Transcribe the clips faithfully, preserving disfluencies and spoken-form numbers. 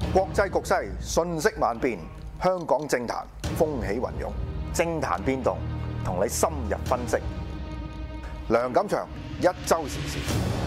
國際局勢瞬息萬變，香港政壇風起雲湧，政壇變動同你深入分析。梁錦祥一週時事。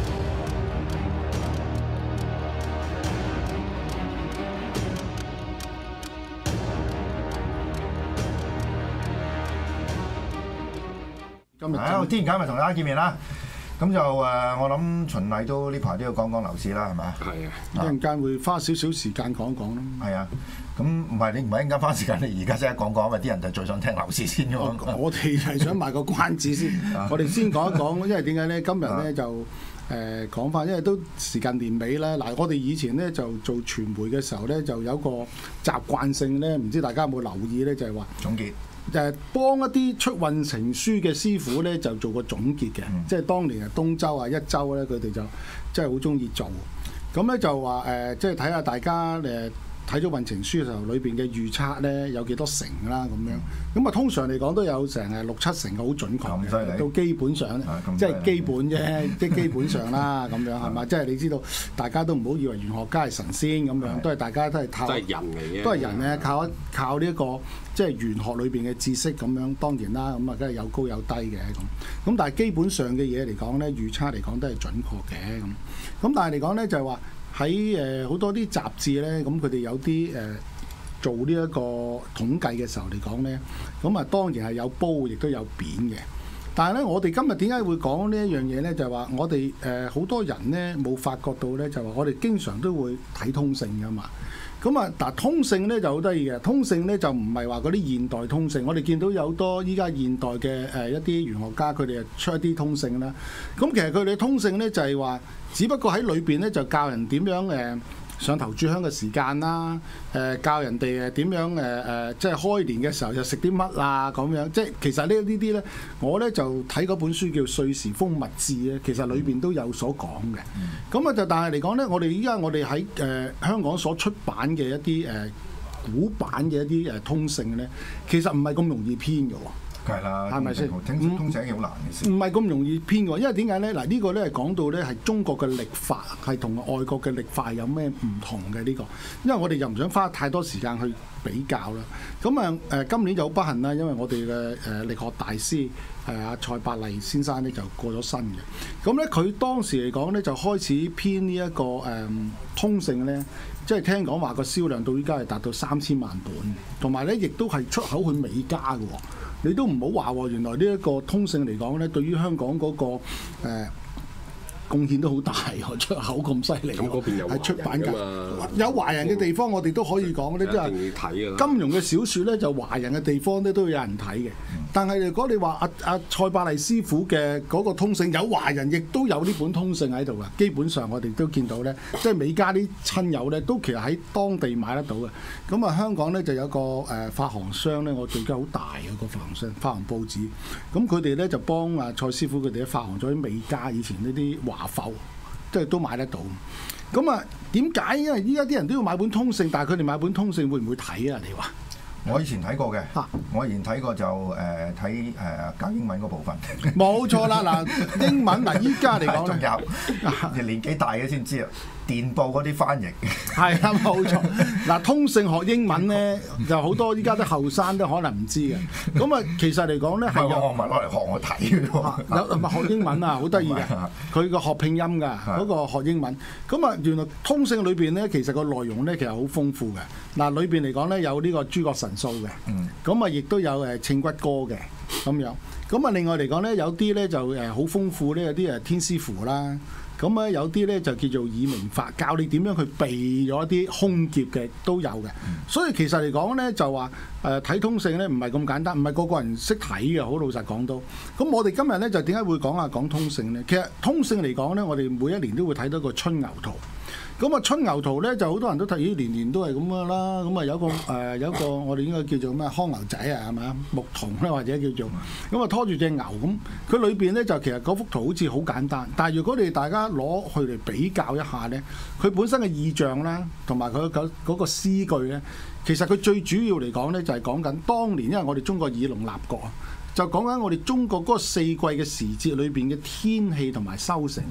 今日係天然間咪同大家見面啦。咁就誒，我諗循例都呢排都要講講樓市啦，係咪啊？ 係啊， 一陣間會花少少時間講一講咯。 係啊，咁唔係你唔係一陣間花時間，你而家即刻講講，因為啲人就最想聽樓市先嘅嘛。 我哋係想賣個關子先，我哋先講一講，因為點解咧？今日咧就誒講翻，因為都時間年尾啦。嗱，我哋以前咧就做傳媒嘅時候咧，就有個習慣性咧，唔知大家有冇留意咧，就係話總結。誒幫一啲出運程書嘅師傅咧，就做個總結嘅，嗯、即係當年啊東周啊一周咧，佢哋就真係好中意做。咁咧就話誒、呃，即係睇下大家誒睇咗運程書嘅時候，裏邊嘅預測咧有幾多成啦咁樣。咁啊、嗯、通常嚟講都有成誒六七成嘅，好準確嘅，到基本上即係基本啫，即係基本上啦咁樣係嘛？即係你知道，大家都唔好以為玄學家係神仙咁樣，都係大家都係靠，都係人嚟嘅，都係人咧靠一靠呢一個。即係玄學裏邊嘅知識咁樣，當然啦，咁啊梗係有高有低嘅咁。咁但係基本上嘅嘢嚟講咧，預測嚟講都係準確嘅咁。咁但係嚟講咧，就係話喺誒好多啲雜誌咧，咁佢哋有啲誒、呃、做呢一個統計嘅時候嚟講咧，咁啊當然係有褒亦都有貶嘅。但係咧，我哋今日點解會講呢一樣嘢咧？就係話我哋誒好多人咧冇發覺到咧，就係話我哋經常都會睇通勝㗎嘛。咁啊，嗱，通勝咧就好得意嘅，通勝咧就唔係話嗰啲現代通勝，我哋見到有多依家現代嘅誒一啲玄學家，佢哋出一啲通勝啦。咁其實佢哋通勝咧就係話，只不過喺裏邊咧就教人點樣誒上頭炷香嘅時間啦，誒教人哋誒點樣誒誒，即係開年嘅時候就食啲乜啊咁樣。即係其實呢呢啲咧，我咧就睇嗰本書叫《歲時風物志》咧，其實裏邊都有所講嘅。咁啊就但係嚟講咧，我哋依家我哋喺誒香港所出版嘅一啲誒古版嘅一啲誒通勝咧，其實唔係咁容易編嘅喎。 係啦， 係咪先？ 聽通勝好難嘅事。 唔係咁容易編嘅，因為點解咧？嗱，呢個咧係講到咧係中國嘅曆法係同外國嘅曆法有咩唔同嘅呢個？因為我哋又唔想花太多時間去比較啦。咁啊誒，今年就好不幸啦，因為我哋嘅誒力學大師係阿蔡伯勵先生咧就過咗身嘅。咁咧佢當時嚟講咧就開始編呢一個誒通勝咧，即係聽講話個銷量到依家係達到三千萬本，同埋咧亦都係出口去美加嘅喎。你都唔好話喎，原來呢一個通勝嚟講咧，對於香港嗰、那個誒、呃、貢獻都好大喎，出口咁犀利。咁嗰邊有係出版㗎，有華人嘅地方，我哋都可以講咧，即係金庸嘅小説咧，就華人嘅地方咧都有人睇嘅。但係如果你話阿阿蔡伯勵師傅嘅嗰個通勝有華人，亦都有呢本通勝喺度㗎。基本上我哋都見到咧，即係美加啲親友咧，都其實喺當地買得到嘅。咁啊，香港咧就有個誒、呃、發行商咧，我記得好大嘅個發行商，發行報紙。咁佢哋咧就幫阿蔡師傅佢哋發行咗啲美加以前呢啲華埠，即係都買得到。咁啊，點解？因為依家啲人都要買本通勝，但係佢哋買本通勝會唔會睇啊？你話？ 我以前睇過嘅，啊、我以前睇過就誒睇誒教英文嗰部分。 冇錯啦，嗱英文嗱依家嚟講仲有年紀大嘅先知啊，電報嗰啲翻譯係啊，冇錯。嗱通勝學英文咧，就好多依家啲後生都可能唔知嘅。咁啊，其實嚟講咧係有， 我唔係攞嚟學我睇嘅喎。 有唔係學英文啊，好得意嘅。佢個學拼音㗎，嗰個學英文。咁啊，原來通勝裏邊咧，其實個內容咧其實好豐富嘅。嗱裏邊嚟講咧，有呢個諸葛神數嘅，咁啊亦都有誒稱骨歌嘅咁樣。咁啊另外嚟講咧，有啲咧就誒好豐富咧，有啲誒天師符啦。咁啊有啲咧就叫做以明法，教你點樣去避咗一啲凶劫嘅都有嘅。所以其實嚟講咧，就話誒睇通勝咧唔係咁簡單，唔係個個人識睇嘅。好老實講到，咁我哋今日咧就點解會講下講通勝咧？其實通勝嚟講咧，我哋每一年都會睇到個春牛圖。咁啊春牛圖咧就好多人都睇，咦年年都係咁噶啦。咁啊有個誒、呃、有一個我哋應該叫做咩康牛仔啊，係咪啊牧童咧或者叫做咁啊拖住隻牛咁，佢裏邊咧就其實嗰幅圖好似好簡單，但係如果你大家攞去嚟比較一下咧，佢本身嘅意象啦，同埋佢嗰嗰個詩句咧，其實佢最主要嚟講咧就係講緊當年，因為我哋中國以農立國啊，就講緊我哋中國嗰個四季嘅時節裏邊嘅天氣同埋收成嘅。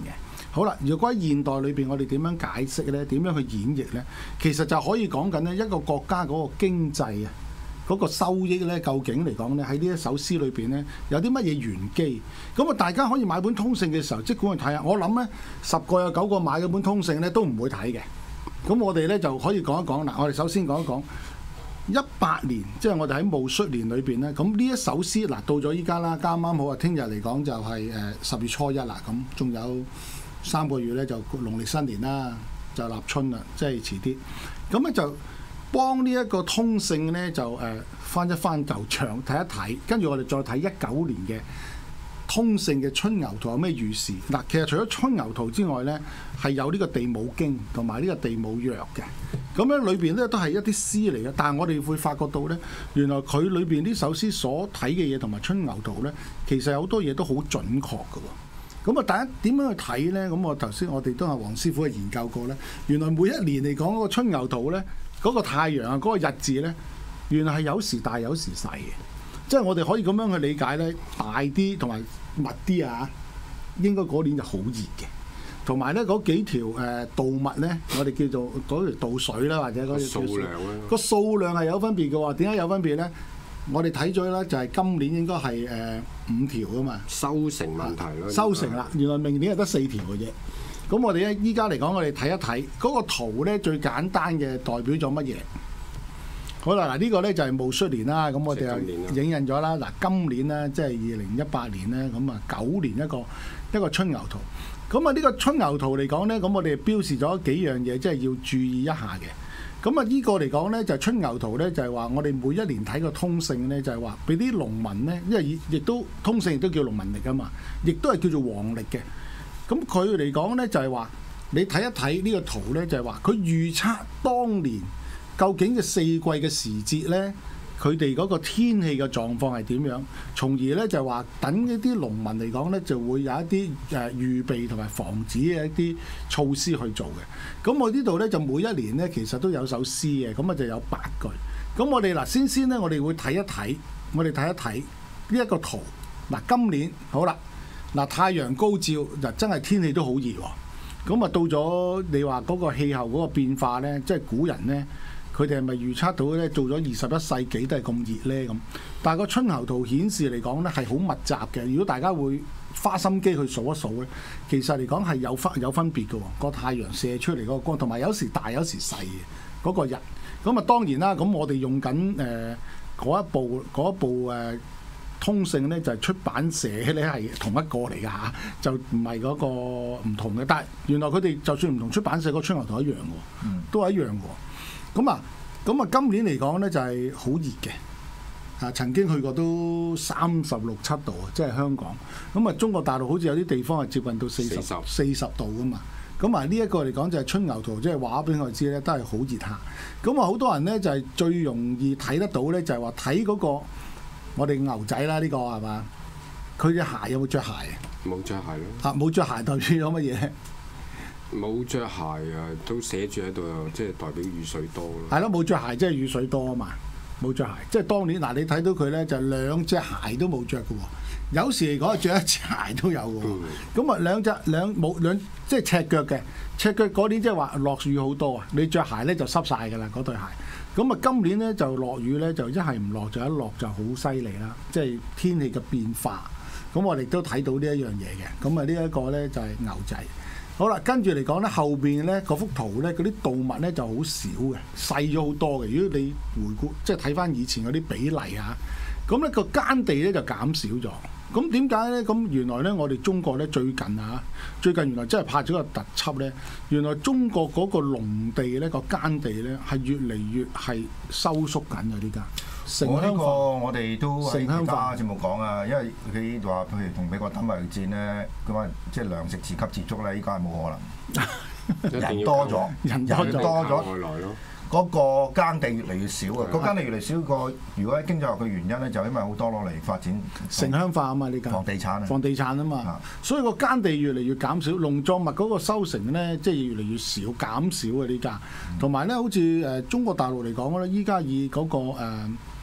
好啦，如果喺現代裏邊，我哋點樣解釋咧？點樣去演繹咧？其實就可以講緊呢一個國家嗰個經濟啊，嗰個收益咧，究竟嚟講咧喺呢一首詩裏邊咧有啲乜嘢玄機？咁啊，大家可以買本通勝嘅時候，即管去睇下。我諗咧，十個有九個買嗰本通勝咧都唔會睇嘅。咁我哋咧就可以講一講嗱，我哋首先講一講一八年，即係我哋喺戊戌年裏邊咧。咁呢一首詩嗱，到咗依家啦，啱啱好啊，聽日嚟講就係誒十月初一啦。咁仲有三個月咧就農曆新年啦，就立春啦，即係遲啲。咁咧就幫呢一個通勝咧就誒、呃、翻一翻舊帳睇一睇，跟住我哋再睇一九年嘅通勝嘅春牛圖有咩預示嗱？其實除咗春牛圖之外咧，係有呢個地母經同埋呢個地母藥嘅。咁樣裏邊咧都係一啲詩嚟嘅，但係我哋會發覺到咧，原來佢裏邊呢首詩所睇嘅嘢同埋春牛圖咧，其實有好多嘢都好準確嘅喎。咁啊，大家點樣去睇咧？咁我頭先我哋都係黃師傅係研究過咧，原來每一年嚟講嗰個春牛圖咧，嗰個太陽啊，嗰個日字咧，原來係有時大有時細嘅，即係我哋可以咁樣去理解咧，大啲同埋密啲啊，應該嗰年就好熱嘅。同埋咧嗰幾條誒稻物咧，我哋叫做嗰條稻水啦，或者嗰條數量咧， 個數量係有分別嘅喎。點解有分別咧？我哋睇咗咧，就係今年應該係誒五條啊嘛。 收成問題咯。 收成啦，原來明年係得四條嘅啫。咁我哋咧依家嚟講，我哋睇一睇嗰個圖咧，最簡單嘅代表咗乜嘢？好啦，嗱呢個咧就係戊戌年啦。咁我哋就影印咗啦。嗱，今年咧即係二零一八年咧，咁啊九年一個一個春牛圖。咁啊呢個春牛圖嚟講咧，咁我哋標示咗幾樣嘢，即係要注意一下嘅。咁啊呢個嚟講咧，就係春牛圖咧，就係話我哋每一年睇個通勝咧，就係話俾啲農民咧，因為亦亦都通勝亦都叫農民曆啊嘛，亦都係叫做黃曆嘅。咁佢嚟講咧，就係話你睇一睇呢個圖咧，就係話佢預測當年究竟嘅四季嘅時節咧，佢哋嗰個天氣嘅狀況係點樣，從而咧就係話等一啲農民嚟講咧，就會有一啲誒預備同埋防止嘅一啲措施去做嘅。咁我呢度咧就每一年咧其實都有首詩嘅，咁啊就有八句。咁我哋嗱先先咧，我哋會睇一睇，我哋睇一睇呢一個圖。嗱，今年好啦，嗱太陽高照，就真係天氣都好熱喎。咁啊到咗你話嗰個氣候嗰個變化咧，即係古人咧。佢哋係咪預測到咧？做咗二十一世紀都係咁熱咧咁。但係個春牛圖顯示嚟講咧係好密集嘅。如果大家會花心機去數一數咧，其實嚟講係有分有分別嘅喎。個太陽射出嚟嗰個光，同埋有時大有時細嘅嗰個日。咁啊當然啦，咁我哋用緊誒嗰一部嗰一部誒、呃、通勝咧，就係、是、出版社咧係同一個嚟㗎嚇，就唔係嗰個唔同嘅。但係原來佢哋就算唔同出版社，個春牛圖一樣嘅，都係一樣嘅。咁啊，咁啊，今年嚟講咧就係好熱嘅，啊曾經去過都三十六七度啊，即係香港。咁啊，中國大陸好似有啲地方係接近到四十四十度噶嘛。咁啊，呢一個嚟講就係春牛圖，即係話俾我知咧，都係好熱下。咁啊，好多人咧就係最容易睇得到咧，就係話睇嗰個我哋牛仔啦，呢個係嘛？佢隻鞋有冇着鞋啊？ 冇着鞋咯。 嚇，冇着鞋代表咗乜嘢？ 冇着鞋啊，都寫住喺度，即係代表雨水多咯。 係咯，冇着鞋即係雨水多啊嘛，冇着鞋。即係當年嗱，你睇到佢咧就兩隻鞋都冇着嘅喎。有時嚟講着一隻鞋都有嘅喎。咁啊、嗯、兩隻兩冇兩即係赤腳嘅，赤腳嗰年即係話落雨好多啊。你着鞋咧就濕晒㗎啦，嗰對鞋。咁啊今年咧就落雨咧就一係唔落就一落就好犀利啦，即係天氣嘅變化。咁我哋都睇到呢一樣嘢嘅。咁啊呢一個咧就係牛仔。好啦，跟住嚟講咧，後邊咧嗰幅圖咧，嗰啲動物咧就好少嘅，細咗好多嘅。如果你回顧，即係睇翻以前嗰啲比例啊，咁咧個耕地咧就減少咗。咁點解咧？咁原來咧，我哋中國咧最近啊，最近原來真係拍咗個特輯咧，原來中國嗰個農地咧、個耕地咧係越嚟越係收縮緊嘅呢家。 我呢個我哋都喺其他節目講啊，因為佢話譬如同美國打貿易戰咧，佢話即係糧食自給自足咧，依家係冇可能。人多咗，人多咗，嗰個耕地越嚟越少啊！個耕地越嚟越少個，如果喺經濟學嘅原因咧，就因為好多攞嚟發展城鄉化啊嘛，呢家房地產啊， 房地產啊嘛，所以個耕地越嚟越減少，農作物嗰個收成咧，即係越嚟越少，減少啊呢家。同埋咧，好似誒中國大陸嚟講咧，依家以嗰個誒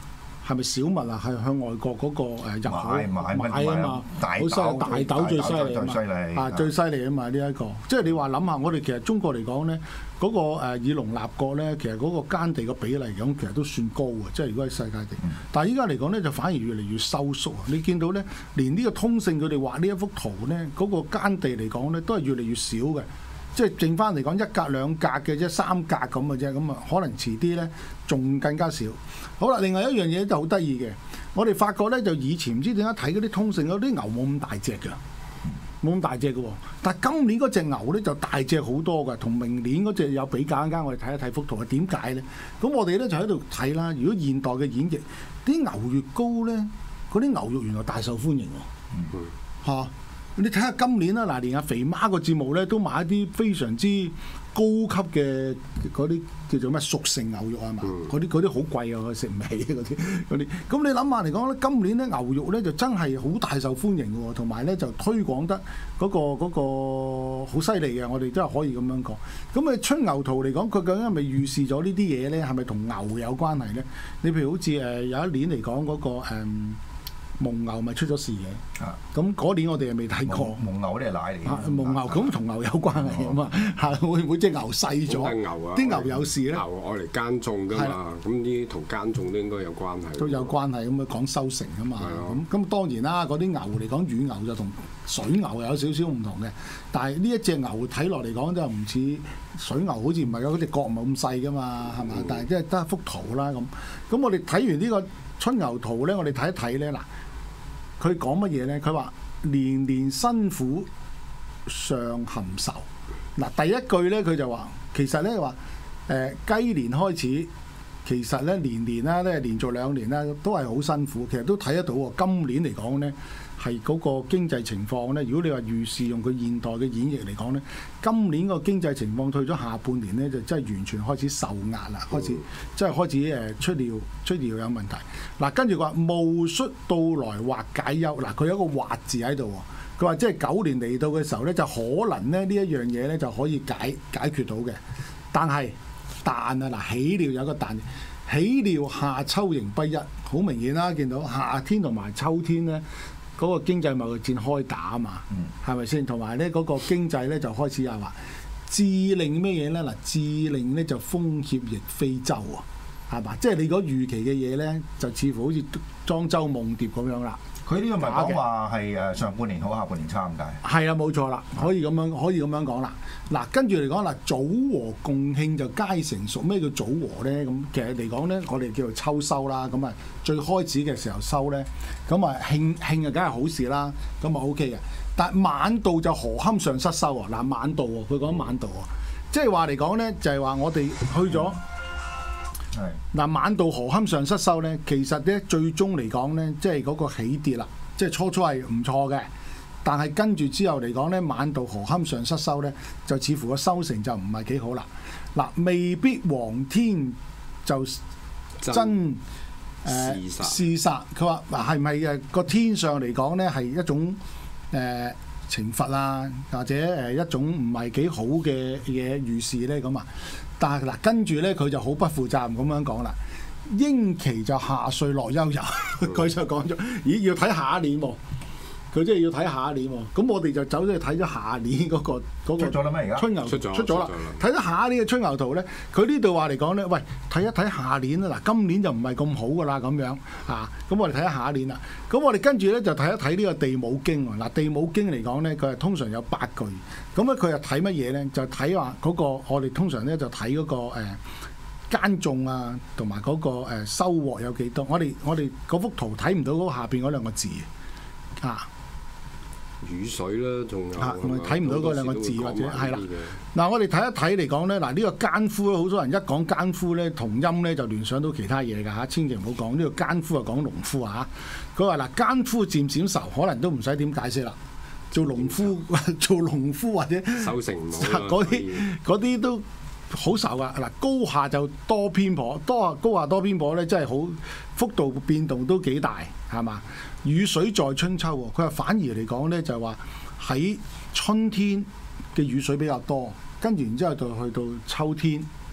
係咪小麥啊？係向外國嗰個誒入口買買買啊嘛，好犀利，大豆最犀利啊嘛，啊最犀利啊嘛呢一個，即係你話諗下，我哋其實中國嚟講咧，嗰個誒以農立國咧，其實嗰個耕地嘅比例嚟講，其實都算高嘅，即係如果喺世界地。但係依家嚟講咧，就反而越嚟越收縮啊！你見到咧，連呢個通勝佢哋畫呢一幅圖咧，嗰個耕地嚟講咧，都係越嚟越少嘅。即係剩翻嚟講一格兩格嘅啫，三格咁嘅啫，咁啊可能遲啲咧仲更加少。好啦，另外一樣嘢就好得意嘅，我哋發覺咧就以前唔知點解睇嗰啲通勝嗰啲牛冇咁大隻㗎，冇咁大隻嘅喎。但係今年嗰隻牛咧就大隻好多㗎，同明年嗰隻有比較。一陣間我哋睇一睇幅圖係點解咧？咁我哋咧就喺度睇啦。如果現代嘅演繹，啲牛越高咧，嗰啲牛肉原來大受歡迎喎，嚇、啊。你睇下今年啦，嗱，連阿肥媽個節目咧都買一啲非常之高級嘅嗰啲叫做咩熟成牛肉啊嘛，嗰啲嗰啲好貴啊，我食唔起嗰啲嗰啲。咁你諗下嚟講咧，今年咧牛肉咧就真係好大受歡迎嘅喎，同埋咧就推廣得嗰個嗰個好犀利嘅，我哋真係可以咁樣講。咁啊春牛圖嚟講，佢究竟係咪預示咗呢啲嘢咧？係咪同牛有關係咧？你譬如好似誒有一年嚟講嗰個誒。嗯蒙牛咪出咗事嘅，咁嗰年我哋又未睇過。 蒙牛嗰啲係奶嚟嘅。 蒙牛咁同牛有關係啊嘛，嚇會唔會隻牛細咗？ 牛啊！ 啲牛有事咧？ 牛愛嚟耕種㗎嘛，咁啲同耕種都應該有關係。 都有關係咁啊，講收成啊嘛。咁咁當然啦，嗰啲牛嚟講，乳牛就同水牛有少少唔同嘅。但係呢一隻牛睇落嚟講就唔似水牛，好似唔係嗰隻角唔係咁細㗎嘛，係嘛？但係即係得一幅圖啦咁。咁我哋睇完呢個春牛圖咧，我哋睇一睇咧嗱。佢講乜嘢咧？佢話年年辛苦尚含愁。嗱，第一句咧佢就話，其實咧話誒雞年開始，其實咧年年啦，都係連續兩年啦，都係好辛苦。其實都睇得到喎。今年嚟講咧，係嗰個經濟情況咧。如果你話預示用佢現代嘅演繹嚟講咧，今年個經濟情況退咗下半年咧，就真係完全開始受壓啦，開始即係開始誒出料出料有問題。嗱，跟住話戊戌到來或解憂。嗱，佢有一個或字喺度喎。佢話即係九年嚟到嘅時候咧，就可能咧呢一樣嘢咧就可以解解決到嘅。但係但啊嗱，起料有一個但，起料夏秋仍不一，好明顯啦，見到夏天同埋秋天咧。嗰個經濟貿易戰開打啊嘛，係咪先？同埋咧嗰個經濟咧就開始又話，致令咩嘢咧？嗱，致令咧就風脅亦非舟啊，係嘛？即係你嗰預期嘅嘢咧，就似乎好似莊周夢蝶咁樣啦。 佢呢個咪講話係誒上半年好，下半年差咁解？ 係啊，冇錯啦，可以咁樣可以咁樣講啦。嗱，跟住嚟講嗱，早禾共慶就皆成熟。咩叫早禾咧？咁其實嚟講咧，我哋叫做秋收啦。咁啊，最開始嘅時候收咧，咁啊慶慶啊，梗係好事啦。咁啊 O K 嘅。但係晚稻就何堪上失收啊！嗱，晚稻喎，佢講晚稻啊，即係話嚟講咧，就係話我哋去咗。嗱，晚稻何堪上失收咧？其實咧，最終嚟講咧，即係嗰個起跌啦，即係初初係唔錯嘅，但係跟住之後嚟講咧，晚稻何堪上失收咧，就似乎個收成就唔係幾好啦。嗱，未必皇天就真誒事實，佢話嗱係咪誒個天上嚟講咧係一種誒、呃、懲罰啊，或者誒一種唔係幾好嘅嘢預示咧咁啊？但係嗱，跟住咧佢就好不負責任咁樣講啦。英期就夏歲樂悠悠，佢就講咗，咦要睇下一年喎、哦，佢即係要睇下一年喎、哦。咁我哋就走咗去睇咗下年嗰、那個嗰、那個、 出咗啦咩？而家春牛出咗出咗啦，睇咗下一年嘅春牛圖咧，佢呢度話嚟講咧，喂睇一睇下年啦，嗱今年就唔係咁好噶啦咁樣啊，咁我哋睇下下一年啦。咁我哋跟住咧就睇一睇呢個地母經喎。嗱地母經嚟講咧，佢係通常有八句，咁咧佢係睇乜嘢咧？就睇話嗰個我哋通常咧就睇嗰、那個誒。呃耕種啊，同埋嗰個誒收穫有幾多？我哋我哋嗰幅圖睇唔到嗰下邊嗰兩個字啊， 雨水啦，仲有啊，睇唔到嗰兩個字或者係啦。嗱，我哋睇一睇嚟講咧，嗱呢個耕夫咧，好多人一講耕夫咧，同音咧就聯想到其他嘢㗎嚇，千祈唔好講呢個耕夫啊，講農夫啊嚇。佢話嗱，耕夫漸漸愁，可能都唔使點解釋啦。做農夫做農夫或者收成唔好嗰啲嗰啲都。好愁噶嗱，高下就多偏頗，多高下多偏頗咧，真係好幅度變動都幾大，係嘛？雨水在春秋喎，佢話反而嚟講咧，就係話喺春天嘅雨水比較多，跟住然之後就去到秋天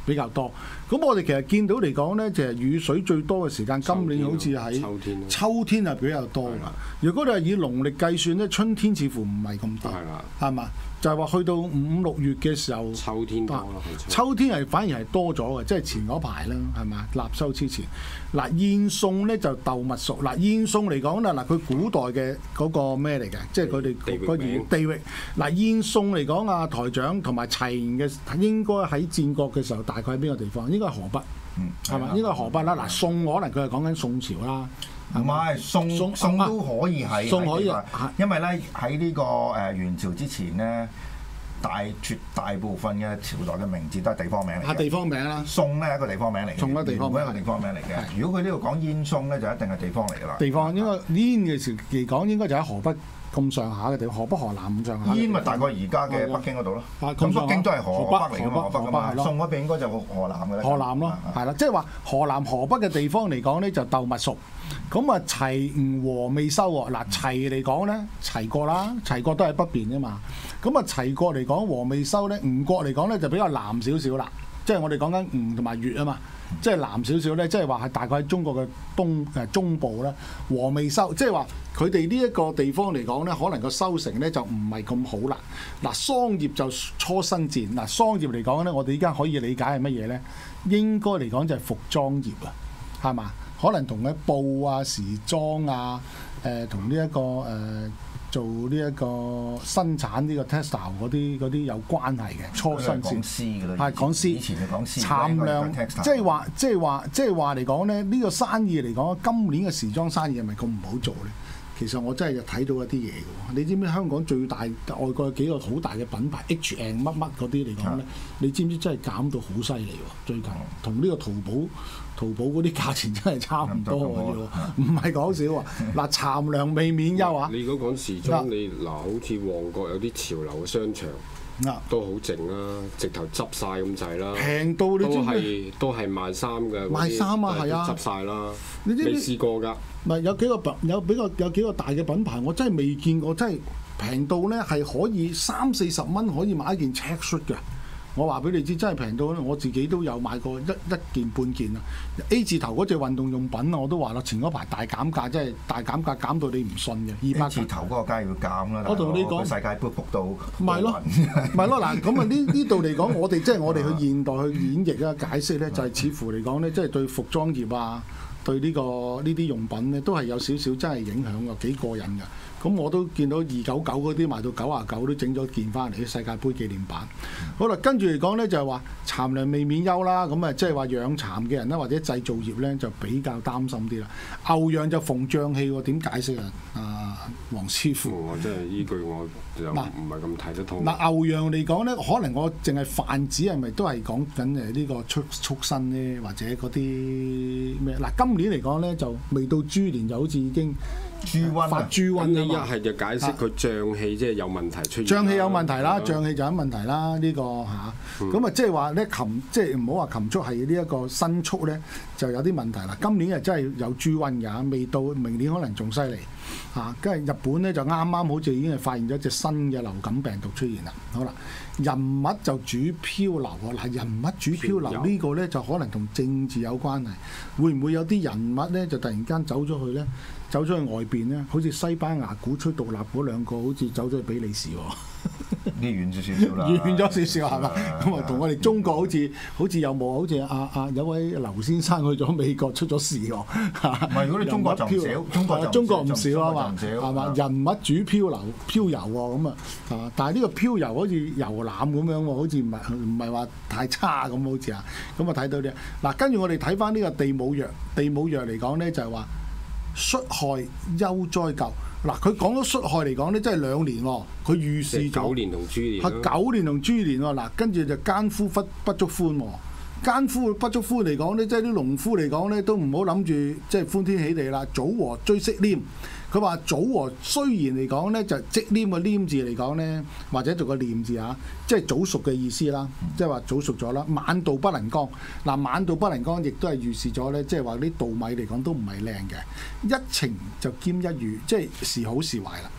比較多。咁我哋其實見到嚟講咧，就係雨水最多嘅時間，今年好似喺秋天， 秋天係比較多㗎。如果你係以農曆計算咧，春天似乎唔係咁多，係嘛？就係話去到五六月嘅時候， 秋天多咯。 秋天係反而係多咗嘅，即係前嗰排啦，係嘛？立秋之前，嗱燕宋咧就鬥密熟。嗱燕宋嚟講啦，嗱佢古代嘅嗰個咩嚟嘅？即係佢哋個地域。嗱燕宋嚟講啊，台長同埋齊嘅應該喺戰國嘅時候，大概喺邊個地方？應該係河北，係嘛？應該係河北啦。嗱宋可能佢係講緊宋朝啦。 唔係宋宋宋都可以係， 宋可以， 因為咧喺呢個誒元朝之前咧，大絕大部分嘅朝代嘅名字都係地方名嚟嘅。係地方名啦。宋咧係一個地方名嚟嘅，宋一個地方名一個地方名嚟嘅。如果佢呢度講燕宋咧，就一定係地方嚟㗎啦。地方應該燕嘅時嚟講，應該就喺河北咁上下嘅地方，河北河南咁上下。燕咪大概而家嘅北京嗰度咯。咁北京都係河北嚟㗎嘛，河北㗎嘛。宋嗰邊應該就河南㗎啦。河南咯，係啦，即係話河南河北嘅地方嚟講咧，就鬥密熟。咁啊齊吳和未收喎，嗱齊嚟講咧，齊國啦，齊國都喺北邊㗎嘛。咁啊齊國嚟講和未收咧，吳國嚟講咧就比較南少少啦，即係我哋講緊吳同埋越啊嘛，即係南少少咧，即係話係大概喺中國嘅東誒中部啦。和未收，即係話佢哋呢一個地方嚟講咧，可能個收成咧就唔係咁好啦。嗱桑葉就初生賤，嗱桑葉嚟講咧，我哋依家可以理解係乜嘢咧？應該嚟講就係服裝業啊，係嘛？可能同嘅布啊、時裝啊、誒同呢一個誒、呃、做呢一個生產呢個 textile 嗰啲嗰啲有關係嘅初生鮮，係講絲，以前就講絲，產量即係話即係話即係話嚟講咧，呢、呢個生意嚟講，今年嘅時裝生意係咪咁唔好做咧？其實我真係睇到一啲嘢嘅喎，你知唔知香港最大外國有幾個好大嘅品牌 H and 乜乜嗰啲嚟講咧？你知唔知真係減到好犀利喎？最近同呢個淘寶淘寶嗰啲價錢真係差唔多嘅啫喎，唔係講笑啊！嗱，蠶糧未免憂啊！ 你如果講時裝，你嗱好似旺角有啲潮流嘅商場。都好靜啦，直頭執晒咁滯啦，平到你知唔知？都係賣衫嘅，賣衫啊，係啊，執晒啦。你知唔知？未試過㗎。唔係有幾個品有比較有幾個大嘅品牌，我真係未見過，真係平到咧係可以三四十蚊可以買一件 check shirt 嘅。我話俾你知，真係平到咧，我自己都有買過一一件半件啊。A 字頭嗰隻運動用品啊，我都話啦，前嗰排大減價，真係大減價減到你唔信嘅。二百 A 字頭嗰個梗係要減啦。我同你講，世界盃撲到咪咯，咪咯嗱，咁啊呢呢度嚟講，我哋即係我哋去現代去演繹啊解釋咧，就係似乎嚟講咧，即係對服裝業啊，對呢個呢啲用品咧，都係有少少真係影響㗎，幾過癮㗎。咁我都見到二九九嗰啲賣到九啊九都整咗件翻嚟啲世界盃紀念版。好啦，跟住嚟講咧就係話蠶糧未免憂啦，咁啊即係話養蠶嘅人啦，或者製造業咧就比較擔心啲啦。牛羊就逢瘴氣喎，點解釋啊？啊，黃師傅， 我真係依句我就唔係咁睇得通。 嗱、啊、牛羊嚟講咧，可能我淨係泛指係咪都係講緊誒呢個畜畜生咧，或者嗰啲咩？嗱、啊、今年嚟講咧就未到豬年，就好似已經豬瘟發豬瘟啊嘛。一係就解釋佢瘴氣即係有問題出現。瘴氣有問題啦，瘴氣就有問題啦。呢、呢個嚇咁啊，即係話咧禽，即係唔好話禽畜係呢一個牲畜咧，就有啲問題啦。今年係真係有豬瘟㗎，未到明年可能仲犀利嚇。跟住日本咧就啱啱好似已經係發現咗一隻新嘅流感病毒出現啦。好啦，人物就主漂流喎。嗱，人物主漂流呢個咧就可能同政治有關係。會唔會有啲人物咧就突然間走咗去咧？走咗去外邊咧，好似西班牙鼓吹獨立嗰兩個，好似走咗去比利時喎。 呢遠咗少少啦， 遠咗少少係嘛？咁啊，同我哋中國好似好似有冇好似阿阿有位劉先生去咗美國出咗事喎。唔係，如果你中國就唔少，中國中國唔少啊嘛，係嘛？人物主漂流漂遊喎，咁啊，啊！但係呢個漂遊好似遊覽咁樣喎，好似唔係唔係話太差咁，好似啊。咁啊睇到啲嗱，跟住我哋睇翻呢個地母藥，地母藥嚟講咧就係話。戌害憂災救嗱，佢講咗戌害嚟講咧，真係兩年喎。佢預示咗九年同豬年， 係九年同豬年喎。嗱，跟住就奸夫不不足歡喎。奸夫不足歡嚟講咧，即係啲農夫嚟講咧，都唔好諗住即係歡天喜地啦。早禾追惜黏，佢話早禾雖然嚟講咧，就積黏個黏字嚟講咧，或者做個念字啊，即係早熟嘅意思啦，即係話早熟咗啦。晚稻不能光，嗱晚稻不能光，亦都係預示咗咧，即係話啲稻米嚟講都唔係靚嘅。一晴就兼一雨，即係時好時壞啦。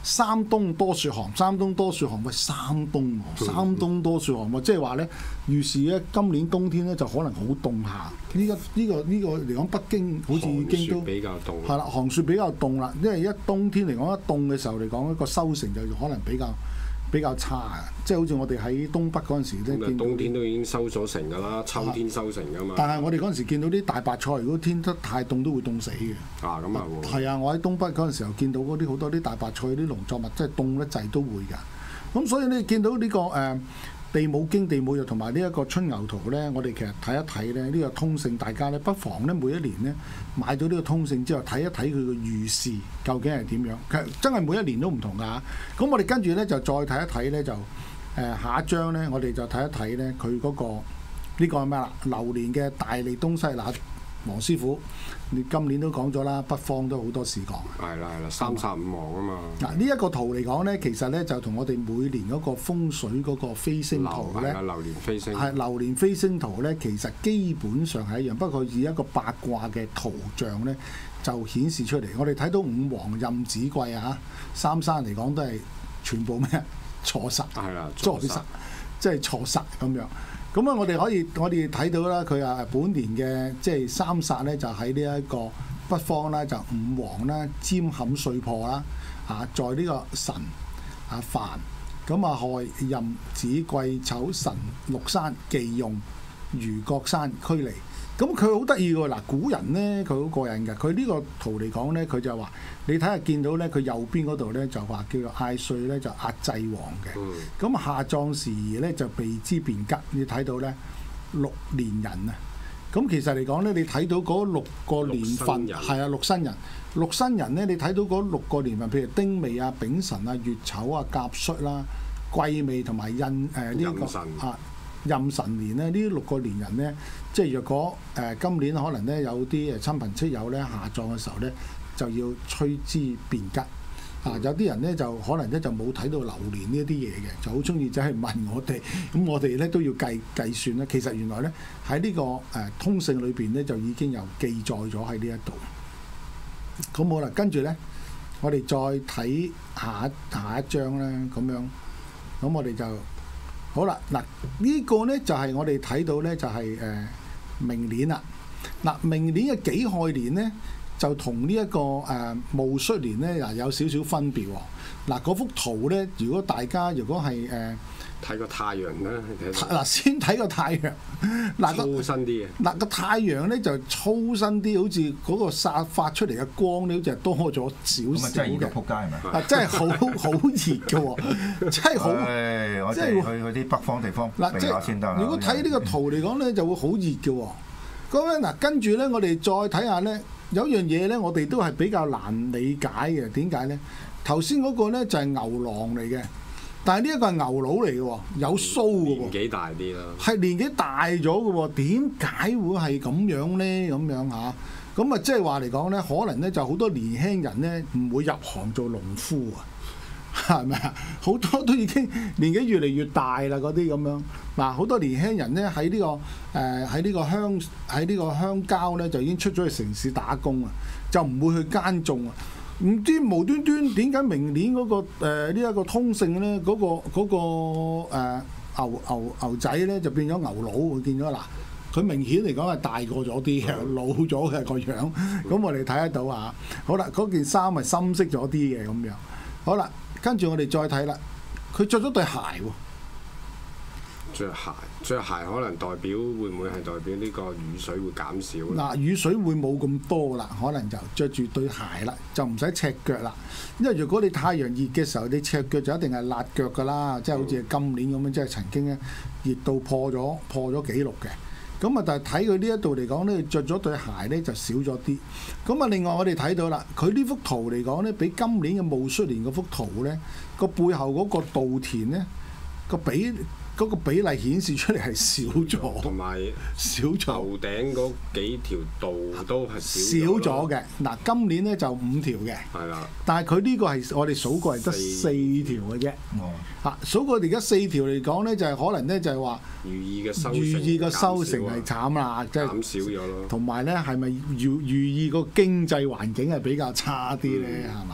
山東多雪寒，山東多雪寒，喂，山東喎，山東多雪寒喎，即係話咧，預示咧今年冬天咧就可能好凍下。呢個呢個呢個嚟講，北京好似已經都比較凍。 係啦，寒雪比較凍啦，因為一冬天嚟講，一凍嘅時候嚟講，一個收成就可能比較比較差啊！即係好似我哋喺東北嗰陣時咧，見到冬天都已經收咗成㗎啦，秋天收成㗎嘛。 但係我哋嗰陣時見到啲大白菜，如果天得太凍，都會凍死嘅。 啊，咁啊會。 係啊，我喺東北嗰陣時候見到嗰啲好多啲大白菜啲農作物，即係凍得滯都會㗎。咁所以你見到呢、呢個誒、呃、地母經、地母日同埋呢一個春牛圖咧，我哋其實睇一睇咧，呢、呢個通勝大家咧不妨咧每一年咧買到呢個通勝之後睇一睇佢嘅預示究竟係點樣。其實真係每一年都唔同㗎。咁我哋跟住咧就再睇一睇咧就。誒、呃、下一章咧，我哋就睇一睇咧，佢嗰、那個呢、這個係咩啦？流年嘅大利東西嗱，黃師傅，你今年都講咗啦，北方都好多事講。 係啦係啦，三煞五黃啊嘛。嗱呢一個圖嚟講咧，其實咧就同我哋每年嗰個風水嗰個飛星圖咧， 流年飛星係流年飛星圖咧，其實基本上係一樣，不過以一個八卦嘅圖像咧就顯示出嚟。我哋睇到五黃壬子貴啊，三山嚟講都係全部咩？錯殺係啦， 錯殺即係錯殺咁樣。咁啊，我哋可以我哋睇到啦，佢啊本年嘅即係三殺咧，就喺呢一個北方啦，就五黃啦，尖坎碎破啦，啊，在呢個辰啊犯，咁啊害壬子癸丑辰六山忌用餘各山驅離。咁佢好得意喎！嗱，古人咧佢好過癮嘅，佢呢個圖嚟講咧，佢就話你睇下見到咧，佢右邊嗰度咧就話叫做嗌歲咧就壓制王嘅。咁、嗯、下葬時宜咧就避之便吉。你睇到咧六年人啊！咁其實嚟講咧，你睇到嗰六個年份係啊六新人，六新人咧你睇到嗰六個年份，譬如丁未啊、丙辰啊、乙丑啊、甲戌啦、癸未同埋壬誒呢個啊。壬辰年咧，呢六個年人咧，即係若果誒、呃、今年可能咧有啲誒親朋戚友咧下葬嘅時候咧，就要趨之便吉。啊，有啲人咧就可能咧就冇睇到流年呢一啲嘢嘅，就好中意走去問我哋，咁我哋咧都要計計算啦。其實原來咧喺呢、這個誒、呃、通勝裏邊咧就已經有記載咗喺呢一度。咁好啦，跟住咧我哋再睇下一下一章咧，咁樣，咁我哋就。好啦，嗱、這、呢個咧就係我哋睇到咧就係誒明年啦。嗱明年嘅己亥年咧就同呢一個誒戊戌年咧嗱有少少分別喎。嗱嗰幅圖咧，如果大家如果係誒睇個太陽咧， 嗱先睇個太陽，嗱粗身啲嘅。 嗱個太陽咧就粗身啲，好似嗰個散發出嚟嘅光咧，好似係多咗少少嘅。 真係熱到撲街係咪？ 啊，真係好好熱嘅喎，真係好。 我哋去嗰啲北方地方避下先得。 如果睇呢個圖嚟講咧，就會好熱嘅喎。咁咧嗱，跟住咧，我哋再睇下咧，有樣嘢咧，我哋都係比較難理解嘅。點解咧？頭先嗰個咧就係牛郎嚟嘅。但係呢一個係牛佬嚟嘅喎，有鬚嘅喎， 年紀大啲啦， 係年紀大咗嘅喎，點解會係咁樣咧？咁樣嚇，咁啊即係話嚟講咧，可能咧就好多年輕人咧唔會入行做農夫啊，係咪啊？好多都已經年紀越嚟越大啦，嗰啲咁樣嗱，好多年輕人咧喺呢個誒喺呢個鄉喺呢個鄉郊咧就已經出咗去城市打工啊，就唔會去耕種啊。唔知無端端點解明年嗰、那個呢一、呃這個通勝咧嗰、那個嗰、那個呃、牛牛牛仔咧就變咗牛佬，會見咗嗱，佢明顯嚟講係大過咗啲嘅，老咗嘅個樣。咁我哋睇得到啊。好啦，嗰件衫係深色咗啲嘅咁樣。好啦，跟住我哋再睇啦，佢着咗對鞋喎。 着鞋，着鞋可能代表會唔會係代表呢個雨水會減少？ 嗱，雨水會冇咁多啦，可能就着住對鞋啦，就唔使赤腳啦。因為如果你太陽熱嘅時候，你赤腳就一定係辣腳㗎啦，即係好似今年咁樣，即係曾經咧熱到破咗破咗紀錄嘅。咁啊，但係睇佢呢一度嚟講咧，着咗對鞋咧就少咗啲。咁啊，另外我哋睇到啦，佢呢幅圖嚟講咧，比今年嘅戊戌年嗰幅圖咧，個背後嗰個稻田咧個比。嗰個比例顯示出嚟係少咗， 同埋少咗。 頭頂嗰幾條道都係少咗嘅。嗱，今年咧就五條嘅。係啦。但係佢呢個係我哋數過係得四條嘅啫。哦。嚇，數過而家四條嚟講咧，就係可能咧就係話寓意嘅收寓意嘅收成係慘啦，即係減少咗咯。 同埋咧係咪寓寓意個經濟環境係比較差啲咧？係嘛、嗯？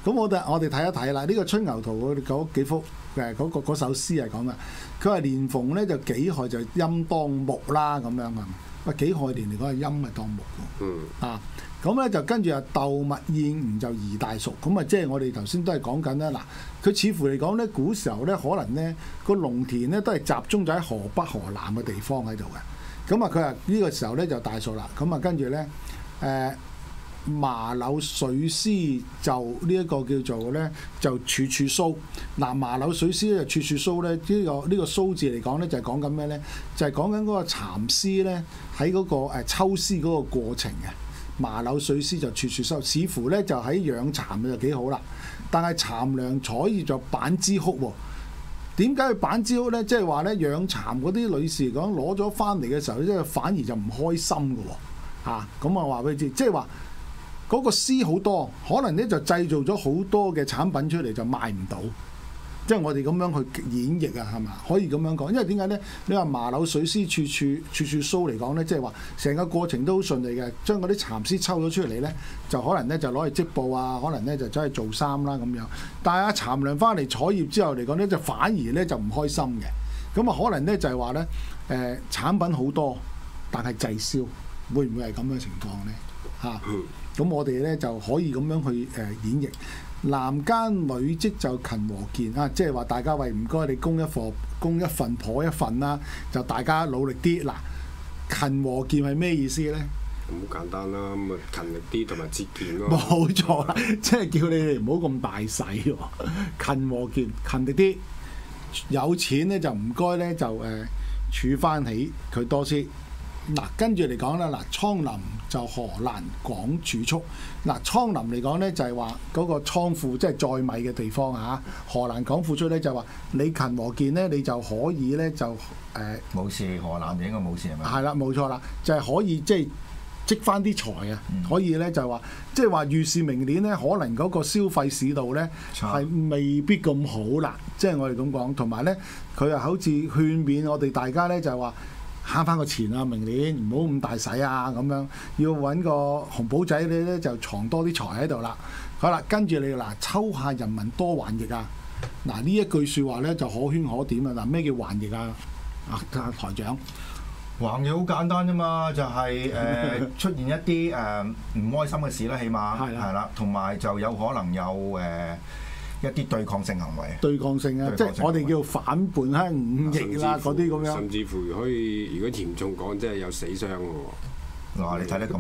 咁我哋我哋睇一睇啦，呢、這個春牛圖嗰幾幅誒嗰、那個首詩係講嘅，佢話年逢咧就己亥就陰當木啦咁樣啊，喂己亥年嚟講係陰係當木喎， 嗯啊咁咧就跟住啊鬥物燕吳就宜大熟，咁啊即係我哋頭先都係講緊啦。嗱，佢似乎嚟講咧，古時候咧可能咧個農田咧都係集中咗喺河北河南嘅地方喺度嘅，咁啊佢話呢個時候咧就大熟啦，咁啊跟住咧誒。麻柳水絲就呢一個叫做咧就處處蘇，嗱麻柳水絲咧就處處蘇咧，呢、這個呢、這個蘇字嚟講咧就係講緊咩咧？就係講緊嗰個蠶絲咧喺嗰個誒抽絲嗰個過程嘅。麻柳水絲就處處蘇，似乎咧就喺養蠶就幾好啦。但係蠶糧採葉就板枝哭喎。點解佢板枝哭咧？即係話咧養蠶嗰啲女士嚟講攞咗翻嚟嘅時候，即係反而就唔開心嘅喎。嚇咁啊話俾你知，即係話。嗰個絲好多，可能咧就製造咗好多嘅產品出嚟就賣唔到，即係我哋咁樣去演繹啊，係嘛？可以咁樣講，因為點解咧？你話麻柳水絲處處處處蘇嚟講咧，即係話成個過程都好順利嘅，將嗰啲蠶絲抽咗出嚟咧，就可能咧就攞嚟織布啊，可能咧就走去做衫啦咁樣。但係阿蠶糧翻嚟採葉之後嚟講咧，就反而咧就唔開心嘅。咁啊，可能咧就係話咧，誒產品好多，但係滯銷，會唔會係咁嘅情況咧？嚇！咁我哋咧就可以咁樣去誒演繹，男耕女織就勤和儉啊！即係話大家喂唔該你供一課供一份婆一份啦，就大家努力啲嗱。勤和儉係咩意思咧？ 好簡單啦，咁啊勤力啲同埋節儉咯。 冇錯啦，即係叫你哋唔好咁大使喎，勤和儉，勤力啲，有錢咧就唔該咧就誒儲翻起佢多些。嗱，跟住嚟講啦，嗱，倉廩就河南廣儲蓄。嗱，倉廩嚟講咧就係話嗰個倉庫，即係載米嘅地方嚇。河南廣儲蓄咧就話你勤和儉咧，你就可以咧就誒冇、呃、事，河南應該冇事係咪？ 係啦，冇錯啦，就係、是、可以即係積翻啲財啊，嗯、可以咧就係話，即係話預示明年咧可能嗰個消費市道咧係未必咁好啦。即係我哋咁講，同埋咧佢又好似勸勉我哋大家咧就係話。慳翻個錢啊！明年唔好咁大使啊！咁樣要揾個紅簿仔你咧就藏多啲財喺度啦。好啦，跟住你嗱，秋下人民多患疫啊！嗱呢一句説話咧就可圈可點啊！嗱咩叫患疫啊？啊台長， 患疫好簡單啫嘛，就係、是、誒、呃、出現一啲誒唔開心嘅事啦，起碼係啦，係啦，同埋就有可能有誒。呃一啲對抗性行為， 對抗性啊，即係我哋叫反叛啦、忤逆啦嗰啲咁樣， 甚至乎可以，如果嚴重講，即係有死傷嘅喎。 哇！你睇得咁，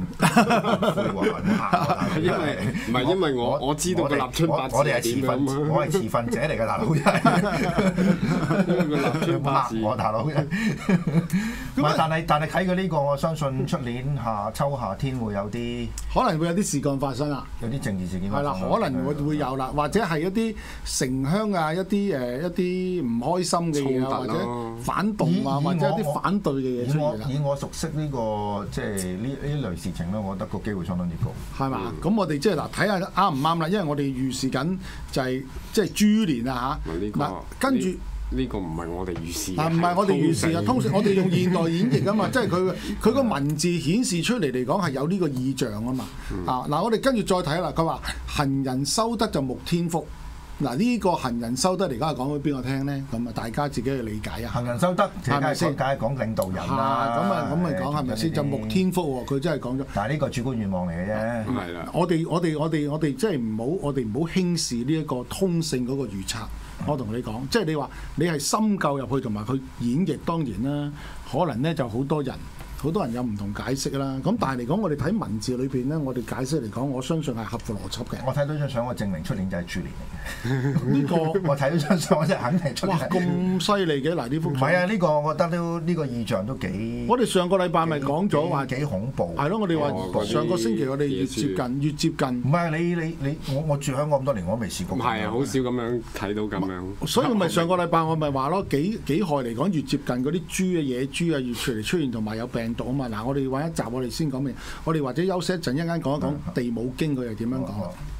因為唔係因為我我知道個立春八字係點樣， 我係持份者嚟嘅大佬，真係。 因為個立春八字， 我大佬。唔係，但係但係睇佢呢個，我相信出年夏秋夏天會有啲， 可能會有啲事幹發生啊， 有啲政治事件發生。 係啦，可能會會有啦，或者係一啲城鄉啊，一啲誒一啲唔開心嘅嘢啊，或者反動啊，或者一啲反對嘅嘢出現啦。 以我熟悉呢個即係。呢呢類事情咧，我覺得個機會相當之高。 係嘛？咁、嗯、我哋即係嗱，睇下啱唔啱啦。因為我哋預示緊就係即係豬年啊嚇。嗱、這個，跟住呢個唔係我哋預示。 啊，唔係我哋預示啊，通常我哋用現代演繹啊嘛，即係佢佢個文字顯示出嚟嚟講係有呢個意象啊嘛。嗯、啊，嗱，我哋跟住再睇啦。佢話行人修德就慕天福。嗱，呢個行人修德嚟講係講俾邊個聽咧？咁啊，大家自己去理解啊。 行人修德係咪先？梗係講領導人啦。 咁啊，咁咪講係咪先？就慕天福喎，佢真係講咗。 但係呢個主觀願望嚟嘅啫。 係啦。 我哋我哋我哋我哋即係唔好，我哋唔好輕視呢一個通勝嗰個預測。嗯、我同你講，即係你話你係深究入去同埋佢演繹，當然啦，可能咧就好多人。好多人有唔同解釋啦，咁但係嚟講，我哋睇文字裏邊咧，我哋解釋嚟講，我相信係合乎邏輯嘅。我睇到張相，我證明出年就係豬年嚟嘅。呢個我睇到張相，我真係肯定出年。哇！咁犀利嘅嗱，呢幅唔係啊！呢個我覺得都呢個意象都幾。我哋上個禮拜咪講咗話幾恐怖。係咯，我哋話上個星期我哋越接近越接近。唔係你你你我我住香港咁多年，我都未試過。唔係啊，好少咁樣睇到咁樣。所以咪上個禮拜我咪話咯，幾幾害嚟講越接近嗰啲豬啊、野豬啊越出嚟出現，同埋有病毒啊嘛。嗱，我哋揾一集我哋先講明，我哋或者休息一陣，一陣間講一講地母經佢係點樣講。